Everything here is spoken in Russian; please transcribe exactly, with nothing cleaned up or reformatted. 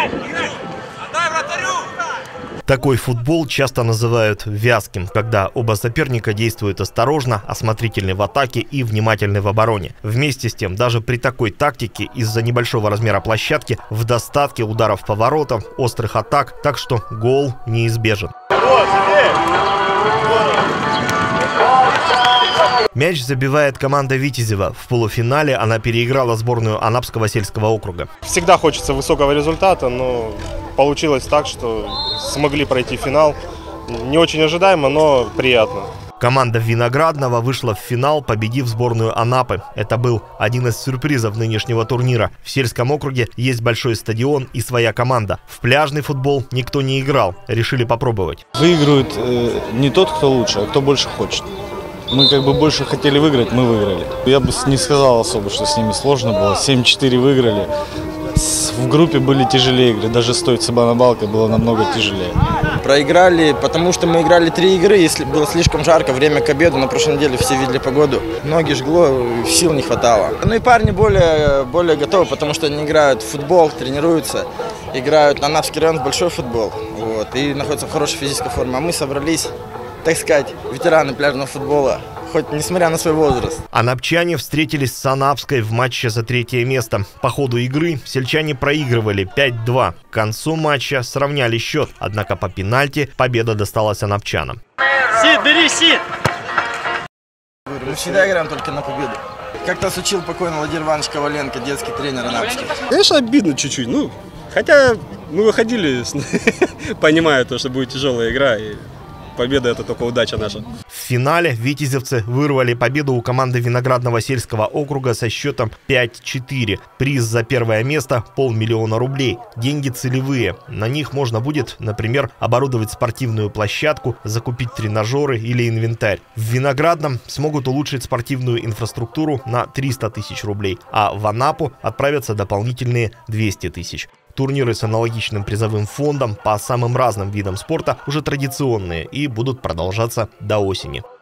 Такой футбол часто называют вязким, когда оба соперника действуют осторожно, осмотрительны в атаке и внимательны в обороне. Вместе с тем, даже при такой тактике из-за небольшого размера площадки в достатке ударов по воротам, острых атак, так что гол неизбежен. Мяч забивает команда Витязева. В полуфинале она переиграла сборную Анапского сельского округа. Всегда хочется высокого результата, но получилось так, что смогли пройти финал. Не очень ожидаемо, но приятно. Команда Виноградного вышла в финал, победив сборную Анапы. Это был один из сюрпризов нынешнего турнира. В сельском округе есть большой стадион и своя команда. В пляжный футбол никто не играл. Решили попробовать. Выигрывает э, не тот, кто лучше, а кто больше хочет. Мы как бы больше хотели выиграть, мы выиграли. Я бы не сказал особо, что с ними сложно было. семь-четыре выиграли. В группе были тяжелее игры. Даже с той Цыбана-Балкой было намного тяжелее. Проиграли, потому что мы играли три игры. Если было слишком жарко, время к обеду. На прошлой неделе все видели погоду. Ноги жгло, сил не хватало. Ну и парни более, более готовы, потому что они играют в футбол, тренируются. Играют на Анапский район в большой футбол. Вот, и находятся в хорошей физической форме. А мы собрались, так сказать, ветераны пляжного футбола, хоть несмотря на свой возраст. Анапчане встретились с Анапской в матче за третье место. По ходу игры сельчане проигрывали пять-два. К концу матча сравняли счет, однако по пенальти победа досталась анапчанам. Сид, бери, Сид! Мы всегда играем только на победу. Как нас учил покойный Владимир Иванович Коваленко, детский тренер анапский. Конечно, обидно чуть-чуть. Ну, хотя мы выходили, понимая то, что будет тяжелая игра. И победа — это только удача наша. В финале витязевцы вырвали победу у команды Виноградного сельского округа со счетом пять-четыре. Приз за первое место – полмиллиона рублей. Деньги целевые. На них можно будет, например, оборудовать спортивную площадку, закупить тренажеры или инвентарь. В Виноградном смогут улучшить спортивную инфраструктуру на триста тысяч рублей, а в Анапу отправятся дополнительные двести тысяч. Турниры с аналогичным призовым фондом по самым разным видам спорта уже традиционные и будут продолжаться до осени.